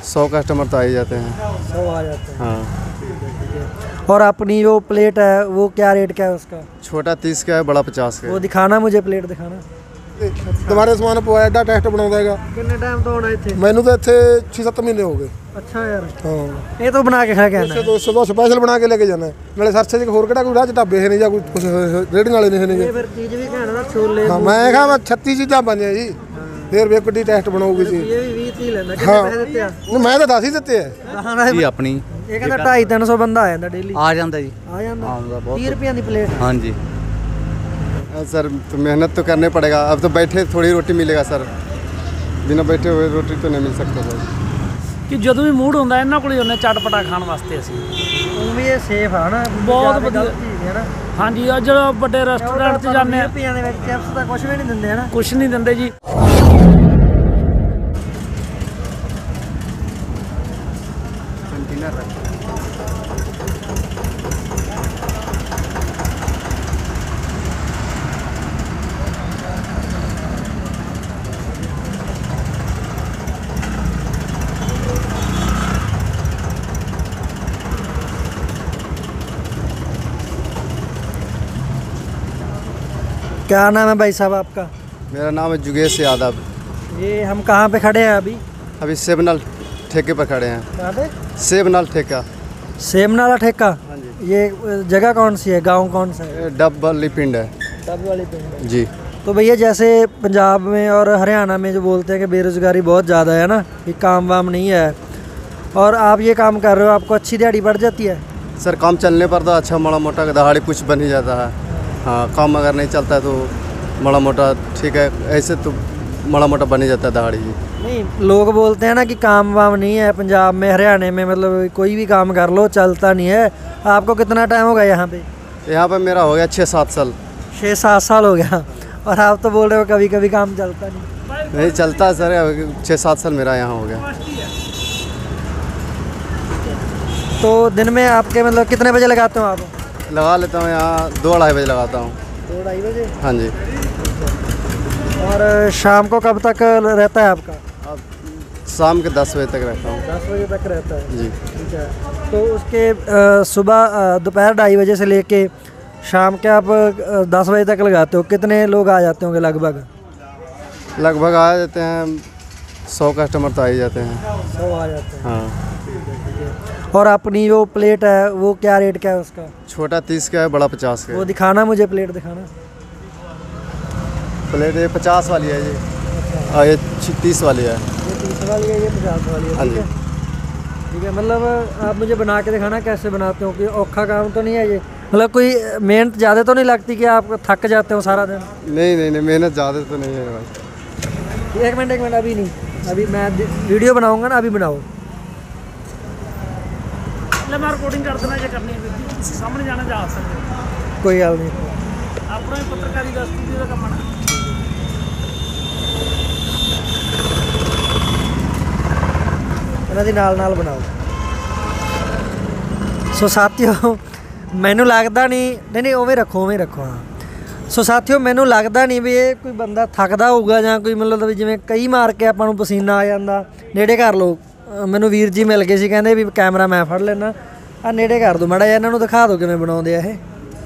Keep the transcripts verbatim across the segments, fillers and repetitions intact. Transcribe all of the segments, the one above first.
सौ कस्टमर तो आ ही जाते हैं। सौ आ जाते हैं। हाँ। और अपनी जो प्लेट है वो क्या रेट का है उसका? छोटा तीस का है, बड़ा पचास का है। वो दिखाना मुझे, प्लेट दिखाना। तुम्हारे समान पवाया एडा टेस्ट बना देगा। कितने टाइम तो होना इतने? मैनू तो इतने छे सत्त महीने हो गए। अच्छा यार, हाँ ये तो बना के खा के आना इससे तो इससे तो स्पेशल बना के लेके जाना है। नाले सरसे च होर किहड़ा कोई राह च ढाबे है नहीं या कोई कुछ रेहड़ियां वाले नहीं ये है। फिर चीज भी कहना ना, छोले हाँ मैं कहा मैं छत्तीस चीज़ां बनिया जी, फिर वे किड्डी टेस्ट बनाऊगी जी। ये भी बीस ही लेना। कितने हाँ पैसे ਦਿੱਤੇ ਆ? नहीं मैं तो दस ही दिते है। ਹਾਂ ਜੀ ਆਪਣੀ ਇਹ ਕਹਿੰਦਾ ਢਾਈ ਤਿੰਨ ਸੌ ਬੰਦਾ ਆ ਜਾਂਦਾ ਡੇਲੀ। ਆ ਜਾਂਦਾ ਜੀ। ਆ ਜਾਂਦਾ ਆਉਂਦਾ ਬਹੁਤ। तीस रुपये ਦੀ प्लेट। हाँ जी। हाँ सर, तो मेहनत तो करने पड़ेगा। अब तो बैठे थोड़ी रोटी मिलेगा सर, बिना बैठे हुए रोटी तो नहीं मिल सकता सर। कि ਜਦੋਂ ਵੀ ਮੂਡ ਹੁੰਦਾ ਇਹਨਾਂ ਕੋਲ ਹੀ ਹੁੰਦੇ ਚਟਪਟਾ ਖਾਣ ਵਾਸਤੇ ਅਸੀਂ। ਉਹ ਵੀ ਇਹ ਸੇਫ ਆ ਨਾ, ਬਹੁਤ ਜ਼ਿਆਦਾ ਵਧੀਆ। ਗਲਤ ਚੀਜ਼ ਹੈ ਨਾ। ਹਾਂਜੀ ਆ ਜਦੋਂ ਵੱਡੇ ਰੈਸਟੋਰੈਂਟ 'ਚ ਜਾਂਦੇ ਆ ਰੁਪਈਆਂ ਦੇ ਵਿੱਚ ਚਿਪਸ ਤਾਂ ਕੁਝ ਵੀ ਨਹੀਂ ਦਿੰਦੇ ਹਨਾ। ਕੁਛ ਨਹੀਂ ਦਿੰਦੇ ਜੀ। क्या नाम है भाई साहब आपका? मेरा नाम है जुगेश यादव। ये हम कहाँ पे खड़े हैं अभी? अभी सेबनल ठेके पर खड़े हैं। कहाँ पे? सेबनल ठेका। सेमनाला ठेका। हाँ जी। ये जगह कौन सी है, गांव कौन सा है? ये डब वाली पिंड है डब वाली पिंड। जी। तो भैया जैसे पंजाब में और हरियाणा में जो बोलते हैं कि बेरोज़गारी बहुत ज़्यादा है ना, कि काम वाम नहीं है, और आप ये काम कर रहे हो, आपको अच्छी दिहाड़ी बढ़ जाती है? सर काम चलने पर तो अच्छा माड़ा मोटा दहाड़ी कुछ बन ही जाता है। हाँ, काम अगर नहीं चलता है तो माड़ा मोटा ठीक है, ऐसे तो माड़ा मोटा बन ही जाता है दहाड़ी जी। नहीं, लोग बोलते हैं ना कि काम वाम नहीं है पंजाब में, हरियाणा में, मतलब कोई भी काम कर लो चलता नहीं है। आपको कितना टाइम हो गया यहाँ पे? यहाँ पे मेरा हो गया छः सात साल। छः सात साल हो गया, और आप तो बोल रहे हो कभी कभी काम चलता नहीं। नहीं चलता है सर, छः सात साल मेरा यहाँ हो गया। तो दिन में आपके मतलब कितने बजे लगाते हो आप? लगा लेता हूँ यहाँ दो अढ़ाई बजे लगाता हूँ। दो ढाई बजे। हाँ जी। और शाम को कब तक रहता है आपका? अब शाम के दस बजे तक रहता हूँ। दस बजे तक रहता है जी। ठीक है। तो उसके अ, सुबह अ, दोपहर ढाई बजे से लेके शाम के आप अ, दस बजे तक लगाते हो, कितने लोग आ जाते होंगे लगभग? लगभग आ जाते हैं सौ कस्टमर तो आ ही जाते हैं। सौ आ जाते हैं। हाँ। और अपनी जो प्लेट है वो क्या रेट का है उसका? छोटा तीस का है, बड़ा पचास का वो है। दिखाना मुझे, प्लेट दिखाना। प्लेट ये पचास वाली है जी, और ये तीस वाली है। ये तीस वाली है, ये पचास वाली है। हाँ ठीक जी। है ठीक है। मतलब आप मुझे बना के दिखाना कैसे बनाते हो, कि औखा काम तो नहीं है ये? मतलब कोई मेहनत ज़्यादा तो नहीं लगती कि आप थक जाते हो सारा दिन? नहीं नहीं नहीं, मेहनत ज़्यादा तो नहीं है भाई। एक मिनट एक मिनट, अभी नहीं, अभी मैं वीडियो बनाऊंगा ना, अभी बनाओ। ले मैं रिकॉर्डिंग कर देना, जे करनी है सामने जाना जा सकते। कोई गल नहीं। अपना ही पत्रकारी का स्टूडियो का काम है। ਇਹਨਾਂ ਦੀ ਨਾਲ ਨਾਲ ਬਣਾਓ। ਸੋ ਸਾਥੀਓ ਮੈਨੂੰ ਲੱਗਦਾ ਨਹੀਂ, ਨਹੀਂ ਨਹੀਂ ਉਵੇਂ ਰੱਖੋ, ਉਵੇਂ ਰੱਖੋ। ਹਾਂ ਸੋ ਸਾਥੀਓ ਮੈਨੂੰ ਲੱਗਦਾ ਨਹੀਂ ਵੀ ਇਹ ਕੋਈ ਬੰਦਾ ਥੱਕਦਾ ਹੋਊਗਾ, ਜਾਂ ਕੋਈ ਮਤਲਬ ਵੀ ਜਿਵੇਂ ਕਈ ਮਾਰ ਕੇ ਆਪਾਂ ਨੂੰ ਪਸੀਨਾ ਆ ਜਾਂਦਾ। ਨੇੜੇ ਕਰ ਲਓ, ਮੈਨੂੰ ਵੀਰ ਜੀ ਮਿਲ ਗਏ ਸੀ, ਕਹਿੰਦੇ ਵੀ ਕੈਮਰਾ ਮੈਂ ਫੜ ਲੈਣਾ, ਆ ਨੇੜੇ ਕਰ ਦਿਓ ਮਾੜਾ ਜਿਹਾ, ਇਹਨਾਂ ਨੂੰ ਦਿਖਾ ਦਿਓ ਕਿਵੇਂ ਬਣਾਉਂਦੇ ਆ ਇਹ।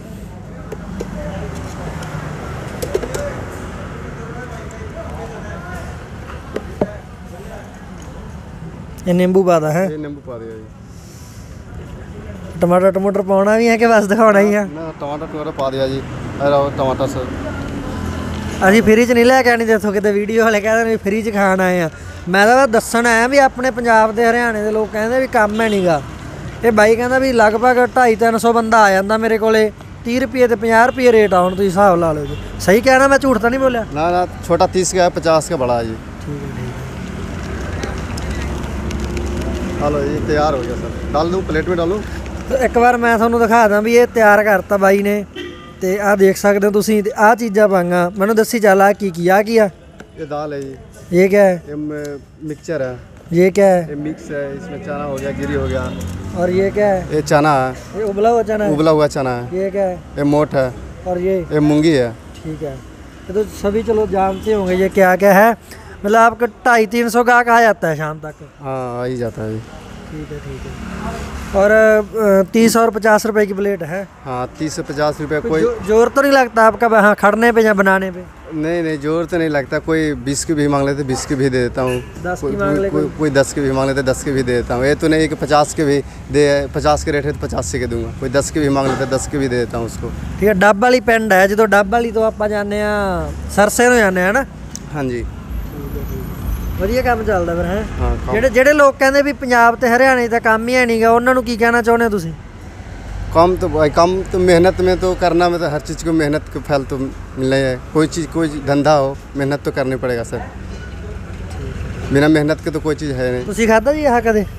ਇਹ ਨਿੰਬੂ ਪਾਦਾ ਹੈ? ये नींबू पा दिया जी। टमाटर टमाटर पाना भी है कि बस दिखाना ही है? ना टमाटर टमाटर पा दिया जी। अरे टमाटर सर ਅਸੀਂ ਫਰੀ 'ਚ ਨਹੀਂ ਲੈ ਕੇ ਆਣੀ, ਦੇਖੋ ਕਿਤੇ ਵੀਡੀਓ ਵਾਲੇ ਕਹਿੰਦੇ ਨੇ ਵੀ ਫਰੀ 'ਚ ਖਾਣ ਆਏ ਆ। ਮੈਂ ਤਾਂ ਦੱਸਣ ਆਇਆ ਵੀ ਆਪਣੇ ਪੰਜਾਬ ਦੇ ਹਰਿਆਣੇ ਦੇ ਲੋਕ ਕਹਿੰਦੇ ਵੀ ਕੰਮ ਹੈ ਨਹੀਂਗਾ। ਇਹ ਬਾਈ ਕਹਿੰਦਾ ਵੀ ਲਗਭਗ ਢਾਈ ਤਿੰਨ ਸੌ ਬੰਦਾ ਆ ਜਾਂਦਾ ਮੇਰੇ ਕੋਲੇ, तीस रुपये तो पचास रुपये रेट आ, तुम हिसाब ला लो जी। सही कहना, मैं झूठ तो नहीं बोलिया? ना ना, छोटा तीस का है, पचास का बड़ा है जी। ठीक है ठीक है। हेलो ये तैयार हो गया सर, डाल दूँ प्लेट में डालूँ? तो एक बार मैं थोड़ा दिखा दा भी ये तैयार करता बाई ने, तो आ देख सकते हो तुसीं, आ चीज़ां पाईयां। मैनूं दसी चल आ की की आ की आ? ये दाल है जी। ये क्या है? ये मिक्सचर है। ये क्या है? ये मिक्स है, इसमें चना हो गया, गिरी हो गया। और ये क्या है? ये चना है। ये उबला हुआ चना है? उबला हुआ चना है। ये क्या है? ये मोठ है। और ये? ये मूंगी है। ठीक है। ये तो सभी चलो जानते होंगे ये क्या क्या है। मतलब आपका ढाई तीन सौ गाहक आ जाता है शाम तक? हाँ आ ही जाता है जी। ठीक है ठीक है। और तीस और पचास रुपए की प्लेट है? हाँ तीस से पचास रुपये कोई जो, जोर तो नहीं लगता आपका हाँ खड़ने पे या बनाने पे? नहीं नहीं जोर तो नहीं लगता। कोई बीस की भी मांग लेते बीस की भी दे देता हूँ, दस कोई की मांग ले कोई, कोई, कोई दस की भी मांग लेते दस की भी दे देता हूँ। ये तो नहीं कि पचास के भी दे, पचास के रेट है तो पचासी के दूंगा। कोई दस की भी मांग लेते दस की भी दे देता हूँ उसको। ठीक है। डब वाली पिंड है जो डब वाली तो आप जाने सरसे ਨੂੰ ਜਾਂਦੇ ਆ ਨਾ? हाँ जी ਵਧੀਆ ਕੰਮ ਚੱਲਦਾ ਫਿਰ ਹੈ? हाँ काम- ਜਿਹੜੇ ਜਿਹੜੇ ਲੋਕ ਕਹਿੰਦੇ ਵੀ ਪੰਜਾਬ ਤੇ ਹਰਿਆਣੇ ਦਾ ਕੰਮ ਹੀ ਹੈ ਨਹੀਂਗਾ ਉਹਨਾਂ ਨੂੰ ਕੀ ਕਹਿਣਾ ਚਾਹੁੰਦੇ ਹੋ ਤੁਸੀਂ? काम तो भाई काम तो मेहनत में तो करना में तो हर चीज़ को मेहनत के फल तो मिलना है। कोई चीज़ कोई धंधा हो मेहनत तो करनी पड़ेगा सर। बिना मेहनत के तो कोई चीज़ है नहीं। ਤੁਸੀਂ ਖਾਧਾ ਜੀ ਆਹ ਕਦੇ?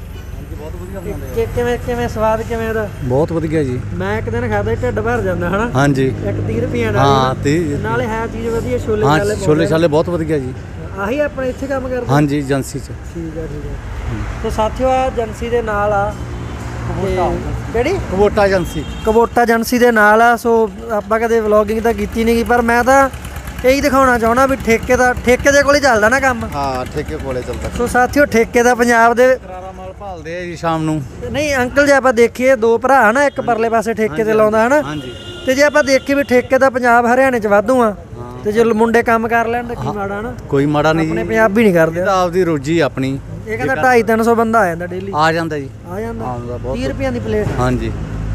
ਕਿ ਕਿਵੇਂ ਕਿਵੇਂ ਸਵਾਦ ਕਿਵੇਂ ਉਹਦਾ? ਬਹੁਤ ਵਧੀਆ ਜੀ। ਮੈਂ ਇੱਕ ਦਿਨ ਖਾਧਾ ਸੀ, ਢਿੱਡ ਭਰ ਜਾਂਦਾ ਹਨਾ? ਹਾਂਜੀ ਇੱਕ ਤੀਹ ਰੁਪਈਆ ਨਾਲ ਹਾਂ ਨਾ। ਤੀਹ ਨਾਲੇ ਹੈ ਚੀਜ਼ ਵਧੀਆ, ਛੋਲੇ ਹਾਂ ਚਾਲੇ ਛੋਲੇ ਛਾਲੇ ਬਹੁਤ ਵਧੀਆ ਜੀ। ਆਹੀ ਆਪਣੇ ਇੱਥੇ ਕੰਮ ਕਰਦੇ? ਹਾਂਜੀ ਏਜੰਸੀ 'ਚ। ਠੀਕ ਹੈ ਠੀਕ ਹੈ। ਸੋ ਸਾਥੀਓ ਆ ਏਜੰਸੀ ਦੇ ਨਾਲ ਆ ਤੇ ਕਿਹੜੀ ਕਬੋਟਾ ਏਜੰਸੀ। ਕਬੋਟਾ ਏਜੰਸੀ ਦੇ ਨਾਲ ਆ। ਸੋ ਆਪਾਂ ਕਦੇ ਵਲੌਗਿੰਗ ਤਾਂ ਕੀਤੀ ਨਹੀਂ ਗੀ ਪਰ ਮੈਂ ਤਾਂ ਇਹੀ ਦਿਖਾਉਣਾ ਚਾਹੁੰਦਾ ਵੀ ਠੇਕੇ ਦਾ ਠੇਕੇ ਦੇ ਕੋਲ ਹੀ ਚੱਲਦਾ ਨਾ ਕੰਮ। हाँ ठेके कोले चलता। ਸੋ ਸਾਥੀਓ ਠੇਕੇ ਦਾ ਪੰਜਾਬ ਦੇ ਕਰਾਰਾ ਮਾਲ ਭਾਲਦੇ ਆ ਜੀ ਸ਼ਾਮ ਨੂੰ। ਨਹੀਂ ਅੰਕਲ ਜੇ ਆਪਾਂ ਦੇਖੀਏ ਦੋ ਭਰਾ ਹਨਾ, ਇੱਕ ਪਰਲੇ ਪਾਸੇ ਠੇਕੇ ਤੇ ਲਾਉਂਦਾ ਹਨਾ, ਹਾਂਜੀ ਤੇ ਜੇ ਆਪਾਂ ਦੇਖੀਏ ਵੀ ਠੇਕੇ ਦਾ ਪੰਜਾਬ ਹਰਿਆਣੇ 'ਚ ਵਾਧੂ ਆ ਤੇ ਜੇ ਮੁੰਡੇ ਕੰਮ ਕਰ ਲੈਣ ਤਾਂ ਕੀ ਮਾੜਾ ਹਨਾ? ਕੋਈ ਮਾੜਾ ਨਹੀਂ ਆਪਣੇ ਜੀ। ਪੰਜਾਬੀ ਨਹੀਂ ਕਰਦੇ। ਇਹ ਤਾਂ ਆਪਦੀ ਰੋਜੀ ਆਪਣੀ। ਇਹ ਕਹਿੰਦਾ ਢਾਈ ਤਿੰਨ ਸੌ ਬੰਦਾ ਆ ਜਾਂਦਾ ਡੇਲੀ। ਆ ਜਾਂਦਾ ਜੀ। ਆ ਜਾਂਦਾ ਆਉਂਦਾ ਬਹੁਤ। ਤੀਹ ਰੁਪਈਆਂ ਦੀ ਪਲੇਟ। ਹਾਂਜੀ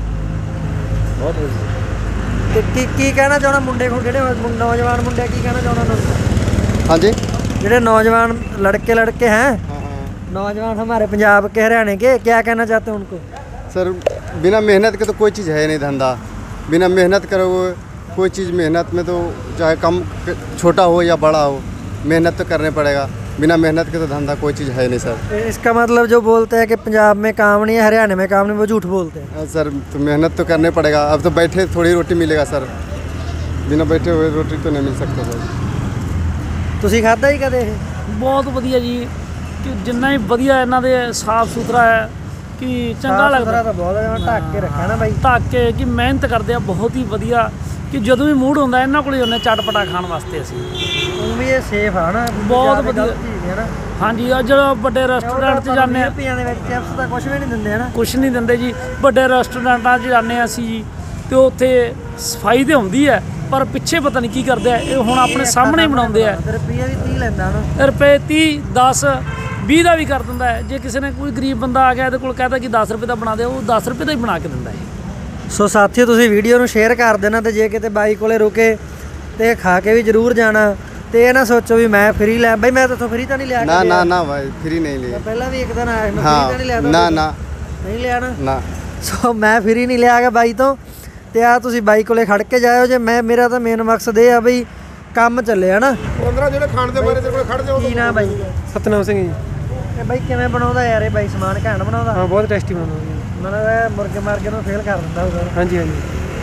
ਬਹੁਤ ਵਧੀਆ। ਤੇ ਕੀ ਕੀ ਕਹਿਣਾ ਚਾਹੁੰਦਾ ਮੁੰਡੇ ਕੋਲ ਜਿਹੜੇ ਮੁੰ- ਨੌਜਵਾਨ ਮੁੰਡੇ ਕੀ ਕਹਿਣਾ ਚਾਹੁੰਦਾ ਉਹਨਾਂ ਨੂੰ? हाँ जी ਜਿਹੜੇ नौजवान लड़के लड़के हैं हाँ हाँ नौजवान हमारे पंजाब के हरियाणा के, क्या कहना चाहते हैं उनको? सर बिना मेहनत के तो कोई चीज़ है नहीं धंधा। बिना मेहनत करोगे कोई चीज़ मेहनत में तो चाहे कम छोटा हो या बड़ा हो मेहनत तो करने पड़ेगा। बिना मेहनत के तो धंधा कोई चीज़ है नहीं सर। इसका मतलब जो बोलते हैं कि पंजाब में काम नहीं है हरियाणा में काम नहीं, वो झूठ बोलते हैं। हाँ सर तो मेहनत तो करने पड़ेगा। अब तो बैठे थोड़ी रोटी मिलेगा सर, बिना बैठे हुए रोटी तो नहीं मिल सकता सर। ਤੁਸੀਂ ਖਾਧਾ ਹੀ ਕਦੇ ਇਹ? ਬਹੁਤ ਵਧੀਆ ਜੀ ਕਿ ਜਿੰਨਾ ਹੀ ਵਧੀਆ ਇਹਨਾਂ ਦੇ ਸਾਫ ਸੁਥਰਾ ਹੈ ਕਿ ਚੰਗਾ ਸਾਫ਼ ਲੱਗਦਾ। ਸੁਥਰਾ ਤਾਂ ਬਹੁਤ ਹੈ, ਢੱਕ ਕੇ ਰੱਖਿਆ ਨਾ ਬਾਈ। ਢੱਕ ਕੇ ਕਿ ਮਿਹਨਤ ਕਰਦੇ ਆ ਬਹੁਤ ਹੀ ਵਧੀਆ ਕਿ ਜਦੋਂ ਵੀ ਮੂਡ ਹੁੰਦਾ ਇਹਨਾਂ ਕੋਲ ਹੀ ਹੁੰਦੇ ਚਟਪਟਾ ਖਾਣ ਵਾਸਤੇ ਅਸੀਂ। ਉਹ ਵੀ ਇਹ ਸੇਫ ਆ ਨਾ, ਬਹੁਤ ਜ਼ਿਆਦਾ ਵਧੀਆ। ਗਲਤ ਚੀਜ਼ ਹੈ ਨਾ। ਹਾਂਜੀ ਆ ਜਦੋਂ ਵੱਡੇ ਰੈਸਟੋਰੈਂਟ 'ਚ ਜਾਂਦੇ ਆ ਰੁਪਈਆਂ ਦੇ ਵਿੱਚ ਚਿਪਸ ਤਾਂ ਕੁਝ ਵੀ ਨਹੀਂ ਦਿੰਦੇ ਹਨਾ। ਕੁਛ ਨਹੀਂ ਦਿੰਦੇ ਜੀ। ਵੱਡੇ ਰੈਸਟੋਰੈਂਟਾਂ 'ਚ ਜਾਂਦੇ ਹਾਂ ਅਸੀਂ ਜੀ ਤੇ ਉੱਥੇ ਸਫਾਈ ਤੇ ਹੁੰਦੀ ਹੈ ਪਰ ਪਿੱਛੇ ਪਤਾ ਨਹੀਂ ਕੀ ਕਰਦੇ ਆ। ਇਹ ਹੁਣ ਆਪਣੇ ਸਾਹਮਣੇ ਹੀ ਬਣਾਉਂਦੇ ਆ। ਰੁਪਈਆ ਵੀ ਤੀਹ ਲੈਂਦਾ ਨਾ। ਰੁਪਏ ਤੀਹ ਦਸ ਵੀਹ ਦਾ ਵੀ ਕਰ ਦਿੰਦਾ ਹੈ। ਜੇ ਕਿਸੇ ਨੇ ਕੋਈ ਗਰੀਬ ਬੰਦਾ ਆ ਗਿਆ ਇਹਦੇ ਕੋਲ ਕਹਤਾ ਕਿ ਦਸ ਰੁਪਏ ਦਾ ਬਣਾ ਦੇ, ਉਹ ਦਸ ਰੁਪਏ ਦਾ ਹੀ ਬਣਾ ਕੇ ਦਿੰਦਾ ਹੈ। ਸੋ ਸਾਥੀਓ ਤੁਸੀਂ ਵੀਡੀਓ ਨੂੰ ਸ਼ੇਅਰ ਕਰ ਦੇਣਾ ਤੇ ਜੇ ਕਿਤੇ ਬਾਈ ਕੋਲੇ ਰੁਕੇ ਤੇ ਖਾ ਕੇ ਵੀ ਜ਼ਰੂਰ ਜਾਣਾ ਤੇ ਇਹ ਨਾ ਸੋਚੋ ਵੀ ਮੈਂ ਫ੍ਰੀ ਲੈ ਬਈ। ਮੈਂ ਤਾਂ ਫ੍ਰੀ ਤਾਂ ਨਹੀਂ ਲਿਆ ना ਕੇ ना ਲਿਆ। ना भाई फ्री नहीं लिए। ਪਹਿਲਾਂ ਵੀ ਇੱਕ ਦਿਨ ਆਇਆ ਸੀ, ਮੈਂ हाँ ਫ੍ਰੀ ਤਾਂ ਨਹੀਂ ਲਿਆ ना ना ਨਹੀਂ ਲਿਆ ਨਾ। ना ਸੋ ਮੈਂ ਫ੍ਰੀ ਨਹੀਂ ਲਿਆ ਗਾ ਬਾਈ ਤੋਂ ਤੇ ਆ ਤੁਸੀਂ ਬਾਈ ਕੋਲੇ ਖੜ ਕੇ ਜਾਇਓ। ਜੇ ਮੈਂ ਮੇਰਾ ਤਾਂ ਮੇਨ ਮਕਸਦ ਇਹ ਆ ਬਈ ਕੰਮ ਚੱਲੇ ਹਨਾ। ਪੰਦਰਾਂ ਜਿਹੜੇ ਖਾਣ ਦੇ ਬਾਰੇ ਤੇਰੇ ਕੋਲ ਖੜ ਜਾਓ। ਕੀ ਨਾ ਬਾਈ? ਸਤਨਾਮ ਸਿੰਘ ਜੀ। ਇਹ ਬਾਈ ਕਿਵੇਂ ਬਣਾਉਂਦਾ ਯਾਰ ਇਹ ਬਾਈ? ਸਮਾਨ ਘੈਂਟ ਬਣਾਉਂਦਾ। ਹਾਂ ਬਹੁਤ ਟੇਸਟੀ ਬਣਾਉਂਦਾ ਜੀ। ਮਤਲਬ ਇਹ ਮੁਰਗੇ ਮਾਰਗੇ ਨੂੰ ਫੇਲ ਕਰ ਦਿੰਦਾ ਹੋਊਗਾ। ਹਾਂਜੀ ਹਾਂਜੀ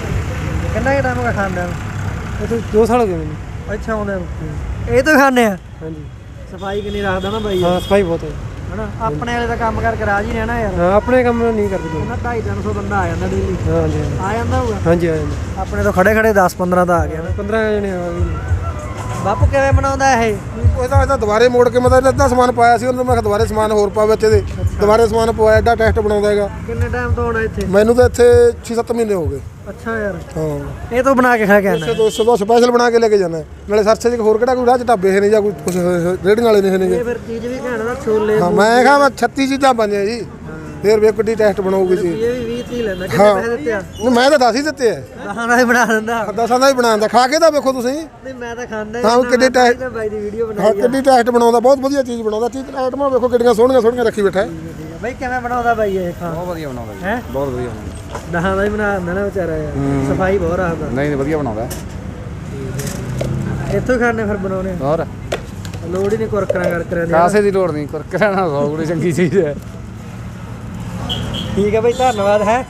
ਕਿੰਨਾ ਕੁ ਟਾਈਮ ਹੋ ਗਿਆ ਖਾਂਦਿਆਂ ਨੂੰ? ਇਹ ਤਾਂ ਦੋ ਸਾਲ ਹੋ ਗਏ ਮੈਨੂੰ। ਅੱਛਾ ਆਉਂਦੇ ਨੂੰ ਇਹ ਤੋਂ ਖਾਂਦੇ ਆ। ਹਾਂਜੀ ਸਫਾਈ ਕਿੰਨੀ ਰੱਖਦਾ ਨਾ ਬਾਈ ਹਾਂ ਸਫਾਈ ਬਹੁਤ ਹੈ। ਹਨਾ ਆਪਣੇ ਵਾਲੇ ਦਾ ਕੰਮ ਕਰਕੇ ਰਾਜ ਹੀ ਰਹਿਣਾ ਯਾਰ। ਹਾਂ ਆਪਣੇ ਕੰਮ ਨਹੀਂ ਕਰਦੇ ਲੋਕ। ਉਹਨਾਂ ਢਾਈ ਤਿੰਨ ਸੌ ਬੰਦਾ ਆ ਜਾਂਦਾ ਡੇਲੀ। ਹਾਂ ਹਾਂਜੀ ਹਾਂਜੀ। ਆ ਜਾਂਦਾ ਹੋਊਗਾ ਹਾਂਜੀ ਆ ਜਾਂਦੇ ਆਪਣੇ ਤੋਂ ਖੜੇ ਖੜੇ ਦਸ ਪੰਦਰਾਂ ਦਾ ਆ ਗਿਆ ਨਾ। ਪੰਦਰਾਂ ਜਣੇ ਆ ਗਏ। ਬਾਪੂ ਕਿਵੇਂ ਬਣਾਉਂਦਾ ਇਹ? ਇਹਦਾ ਇਹਦਾ ਦੁਬਾਰੇ ਮੋੜ ਕੇ ਮਤਲਬ ਅੱਧਾ ਸਮਾਨ ਪਾਇਆ ਸੀ ਉਹਨੂੰ ਮੈਂ ਕਿਹਾ ਦੁਬਾਰੇ ਸਮਾਨ ਹੋਰ ਪਾ ਵਿੱਚ ਇਹਦੇ। ਦੁਬਾਰੇ ਸਮਾਨ ਪਵਾਇਆ ਐਡਾ ਟੈਸਟ ਬਣਾਉਂਦਾ ਹੈਗਾ। ਕਿੰਨੇ ਟਾਈਮ ਤੋਂ ਆਉਣਾ ਇੱਥੇ? ਮੈਨੂੰ ਤਾਂ ਇੱਥੇ ਛੇ ਸੱਤ ਮਹੀਨੇ ਹੋ ਗਏ। ਅੱਛਾ ਯਾਰ ਹਾਂ ਇਹ ਤੋਂ ਬਣਾ ਕੇ ਖਾ ਕੇ ਆਣਾ। ਇਸੇ ਦੋ ਸੌ ਸਪੈਸ਼ਲ ਬਣਾ ਕੇ ਲੈ ਕੇ ਜਾਣਾ। ਨਾਲੇ ਸਰਸੇ 'ਚ ਹੋਰ ਕਿਹੜਾ ਕੋਈ ਰਾਹ 'ਚ ਢਾਬੇ ਹੈ ਨਹੀਂ ਜਾਂ ਕੋਈ ਕੁਛ ਰੇੜੀਆਂ ਵਾਲੇ ਨਹੀਂ ਨੇਗੇ। ਇਹ ਫਿਰ ਚੀਜ਼ ਵੀ ਘੈਂਟ ਨਾ ਛੋਲੇ। ਹਾਂ ਮੈਂ ਕਿਹਾ ਮੈਂ ਛੱਤੀ ਚੀਜ਼ਾਂ ਬਣੀਆਂ ਜੀ। ਫਿਰ ਵੇ ਕਿੱਡੀ ਟੈਸਟ ਬਣਾਉਗੀ ਜੀ। ਇਹ ਵੀ ਵੀਹ ਤੀਹ ਲੈਂਦਾ। ਕਿੰਨੇ ਪੈਸੇ ਦਿੱਤੇ ਆ? ਨਹੀਂ ਮੈਂ ਤਾਂ ਦਸ ਹੀ ਦਿੱਤੇ ਆ। ਦਸਾਂ ਦਾ ਹੀ ਬਣਾ ਦਿੰਦਾ। ਦਸਾਂ ਦਾ ਹੀ ਬਣਾਉਂਦਾ। ਖਾ ਕੇ ਤਾਂ ਵੇਖੋ ਤੁਸੀਂ। ਨਹੀਂ ਮੈਂ ਤਾਂ ਖਾਂਦਾ ਹੀ ਹਾਂ, ਨਹੀਂ। ਕਿੰਨੇ ਮੈਂ ਤਾਂ ਟਾਈਮ- ਹੀ ਤਾਂ ਬਾਈ ਦੀ ਵੀਡੀਓ ਹਾਂ ਬਣਾਈ ਆ। ਕਿੱਡੀ ਟੈਸਟ ਬਣਾਉਂਦਾ। ਬਹੁਤ ਵਧੀਆ ਚੀਜ਼ ਬਣਾਉਂਦਾ। ਚੀਜ਼ ਆਈਟਮਾਂ ਵੇਖੋ ਕਿੱਡੀਆਂ ਸੋਹਣੀਆਂ ਸੋਹਣੀਆਂ ਰੱਖੀ ਬੈਠਾ। ਬਾਈ ਕਿਵੇਂ ਬਣਾਉਂਦਾ ਬਾਈ ਇਹ? ਖਾ ਬਹੁਤ ਵਧੀਆ ਬਣਾਉਂਦਾ ਜੀ। ਹੈ ਬਹੁਤ ਵਧੀਆ ਬਣਾਉਂਦਾ। ਦਸਾਂ ਦਾ ਹੀ ਬਣਾ ਦਿੰਦਾ ਨਾ ਵਿਚਾਰਾ ਯਾਰ। ਸਫਾਈ ਬਹੁਤ ਰੱਖਦਾ। ਨਹੀਂ ਨਹੀਂ ਵਧੀਆ ਬਣਾਉਂਦਾ। ਇੱਥੋਂ ਹੀ ਖਾਣੇ ਫਿਰ ਬਣਾਉਣੇ। ਹੋਰ ਲੋੜ ਹੀ ਨਹੀਂ ਕੁਰਕਰਾ ਕਰ ਕਰਿਆ ਕਾਸੇ ਦੀ ਲੋੜ ਨਹੀਂ। ਕੁਰਕਰਾ ਨਾ ਖਾਓ, ਬੜੀ ਚੰਗੀ ਚੀਜ਼ ਹੈ। ਠੀਕ ਹੈ ਬਾਈ ਧੰਨਵਾਦ ਹੈ।